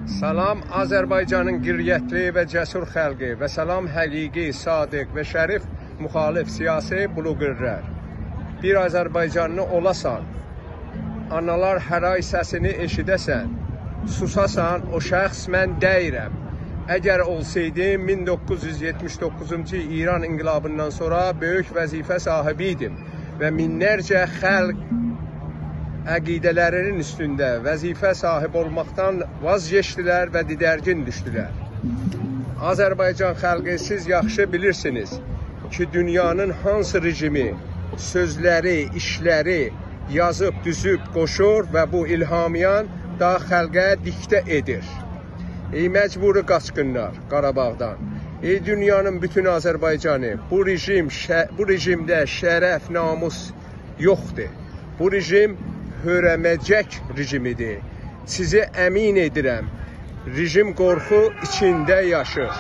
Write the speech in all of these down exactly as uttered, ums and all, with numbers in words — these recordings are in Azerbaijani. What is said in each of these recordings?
Salam Azərbaycanın qiriyyətli və cəsur xalqı və salam həqiqi, sadiq və şərif müxalif siyasi bloqerlər. Bir Azərbaycanlı olasan, analar həray səsini eşidəsən, susasan, o şəxs mən deyirəm. Əgər olsaydım min doqquz yüz yetmiş doqquzuncu İran inqilabından sonra böyük vəzifə sahibi idim və minlərcə xalq əqidələrinin üstündə vəzifə sahib olmaqdan vazgeçdilər və didərgin düşdülər. Azərbaycan xalqı siz yaxşı bilirsiniz ki, dünyanın hansı rejimi sözləri, işləri yazıb, düzüb, qoşur və bu ilhamiyan da xalqa diktə edir. Ey məcburi qaçqınlar Qarabağdan, ey dünyanın bütün Azərbaycanı, bu rejim, bu rejimdə şərəf, namus yoxdur. Bu rejim hörəməcək rejimidir. Sizi əmin edirəm, rejim qorxu içində yaşır.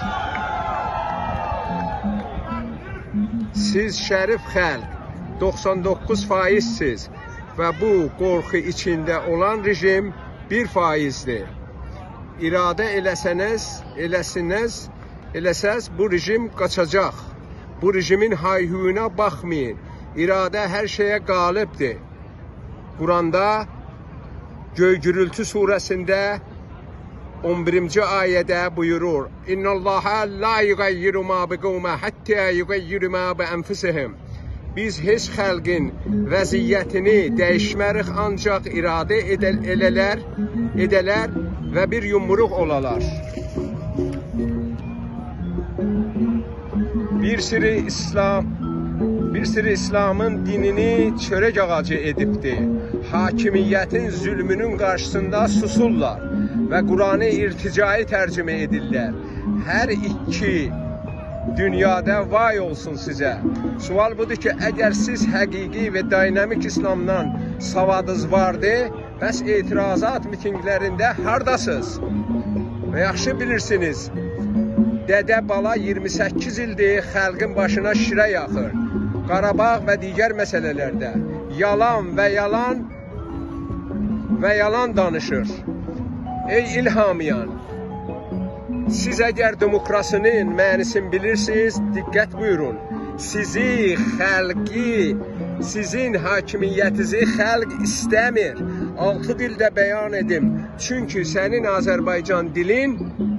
Siz şərif xalq, doxsan doqquz faizsiz və bu qorxu içində olan rejim bir faizdir. İradə eləsəniz, eləsiniz, eləsəz bu rejim qaçacaq. Bu rejimin hayhuyuna baxmayın. İradə hər şeyə qalibdir. Quranda Göy Gürültü surəsində on birinci ayədə buyurur: İnnallaha la yugayyiru ma biqawmin hatta yugayyiru ma bi anfusihim. Biz heç xalqın vəziyyətini dəyişmərik, ancaq iradə edələr, edələr və bir yumruq olalar. Bir sürü İslam, bir sürü İslamın dinini çörək ağacı edibdir. Hakimiyyətin zülmünün qarşısında susurlar və Quranı irticai tərcümə edirlər. Hər iki dünyada vay olsun sizə. Sual budur ki, əgər siz həqiqi və dinamik İslamdan savadınız vardı, bəs etirazat mitinglərində hardasınız? Və yaxşı bilirsiniz, Dədə Bala iyirmi səkkiz ildir xalqın başına şirə yaxır. Qarabağ və digər məsələlərdə yalan və yalan və yalan danışır. Ey ilhamiyan, siz əgər demokrasinin mənisini bilirsiniz, diqqət buyurun. Sizi, xalqi, sizin hakimiyyətinizi xalq istəmir. Altı dildə bəyan edim. Çünki sənin Azərbaycan dilin,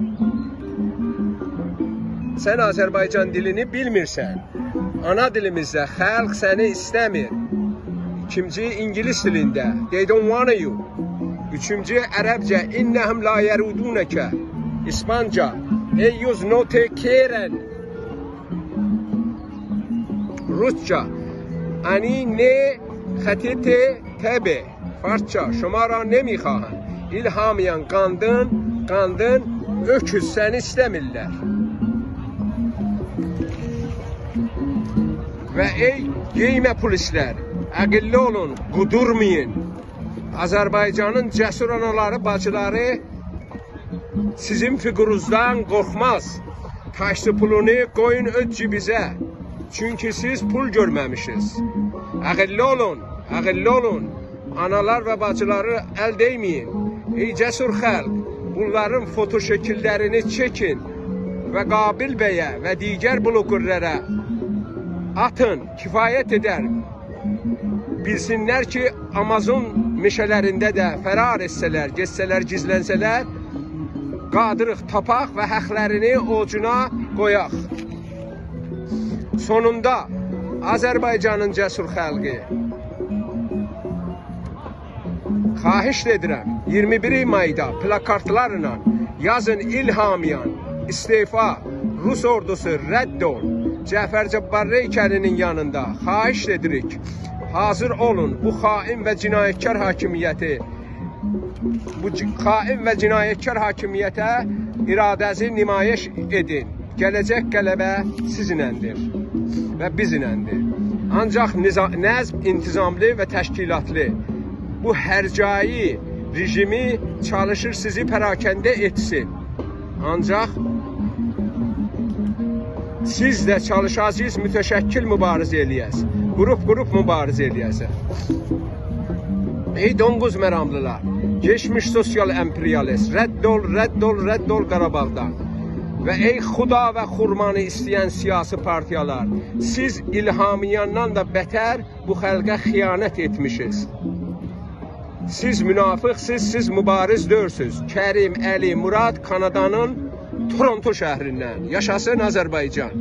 sən Azərbaycan dilini bilmirsən. Ana dilimizdə xalq səni istəmir. İkinci, İngilis dilində. They don't want you. Üçüncü, Ərəbcə. İnnəhum la yerudunəkə. İspanca. Eyyuz note keren. Rusça. Ani ne xətiti təbi. Farsça. Şoma ra nemikhahən. İlhamiyan qandın, qandın, öküz səni istəmirlər. Və ey geymə polislər, əqilli olun, qudurmayın. Azərbaycanın cəsur anaları, bacıları sizin figurunuzdan qorxmaz. Taşlı pulunu qoyun öz cibizə. Çünki siz pul görməmişsiniz. Əqilli olun, əqilli olun. Analar və bacıları əl deyməyin. Ey cəsur xalq, bunların foto şəkillərini çəkin və Qabil bəyə və digər bloqerlərə atın, kifayət edər. Bilsinlər ki, Amazon meşələrində də fərar etsələr, geçsələr, gizlənsələr, qadırıq tapaq və həqlərini ocuuna qoyaq. Sonunda Azərbaycanın cəsur xalqı, xahiş edirəm, iyirmi bir mayda plakartlarla yazın ilhamiyan, istefa, Rus ordusu rədd ol. Cəfər Cabbarlı heykəlinin yanında xahiş edirik. Hazır olun, bu xain və cinayətkar hakimiyyəti, bu xain və cinayətkar hakimiyyətə iradəzi nümayiş edin. Gələcək qələbə sizinəndir və bizinəndir. Ancaq nəzm intizamlı və təşkilatlı bu hərcai rejimi çalışır sizi pərakəndə etsin. Ancaq siz də çalışacağız, mütəşəkkil mübarizə eləyəz. Qrup-qrup mübarizə eləyəsə. Ey donquz məramlılar, geçmiş sosial emperyalist, rədd ol, rədd ol, rədd ol Qarabağdan. Və ey xuda və xurmanı istəyən siyasi partiyalar, siz İlhamiyandan da bətər bu xalqa xiyanət etmişsiniz. Siz münafıqsınız, siz mübariz deyilsiniz. Kərim Əli Murad Kanadanın Toronto şəhərindən. Yaşasın Azərbaycan.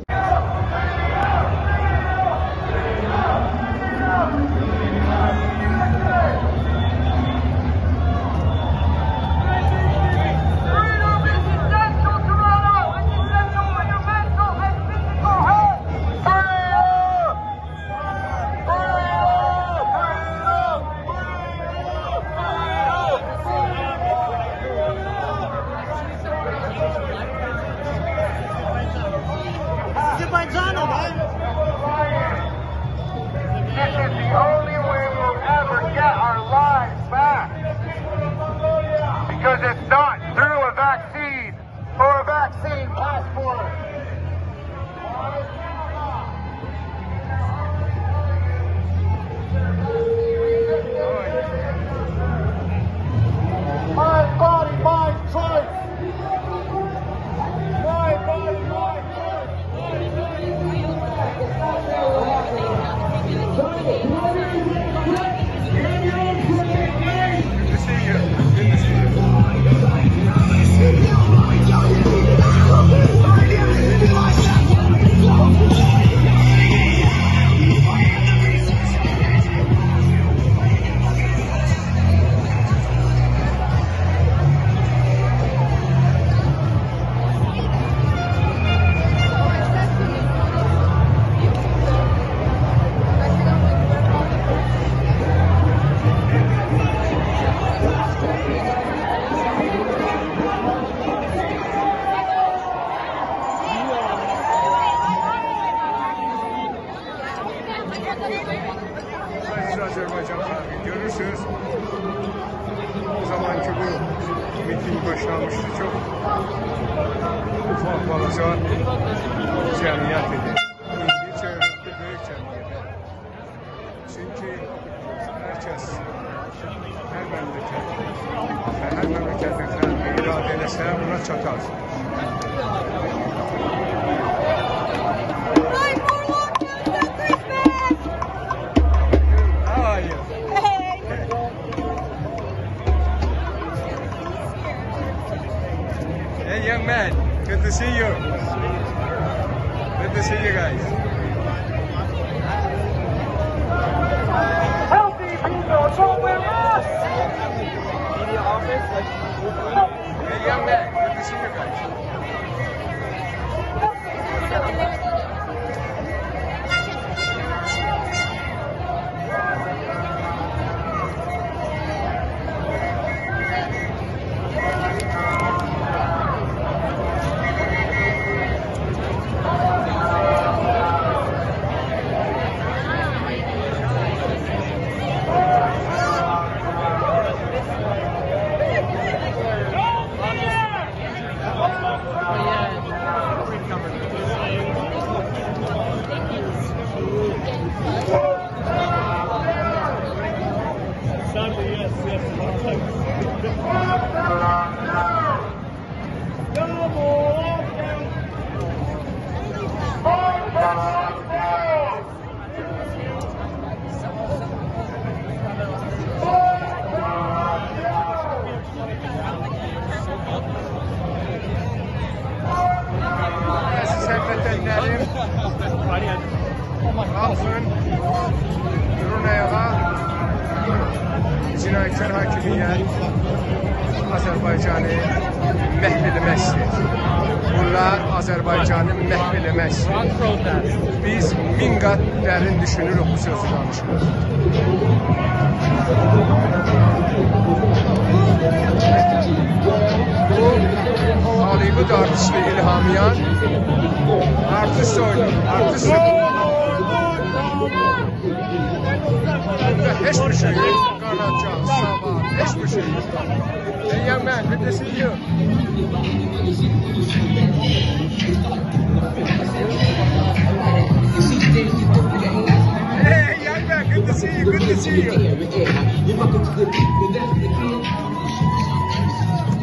Because it's not through a vaccine or a vaccine passport. My body, my choice. My body, my choice. Good to see you. Good to see you. Azerbaycan xalqı görürsünüz. O zamanki bu miting başlamıştı. Çok ufak balaca cəmiyyət idi. İndi çevrədə böyük cəmiyyət. Çünki herkes, her memleket ve her memleketin xalqı iradə eləsə buna çatar. Hey young man, good to see you. Good to see you guys. Healthy people don't wear masks. Hey young man, good to see you guys. Kalkın, durun ayağa. Cinayetçiler hakimiyyət Azərbaycanı məhv eləməkdir. Bunlar Azərbaycanı məhv eləməkdir. Biz min qat dərin düşünürük bu sözü danışırıq. Bu Hollywood artisti İlhamiyan artist oynuyor, artist oynuyor. Hiçbir şey yok. Kanacan, sabah, hiçbir şey yok. Hey young man, good to see you. Hey young man, good to see you. Good to to see you.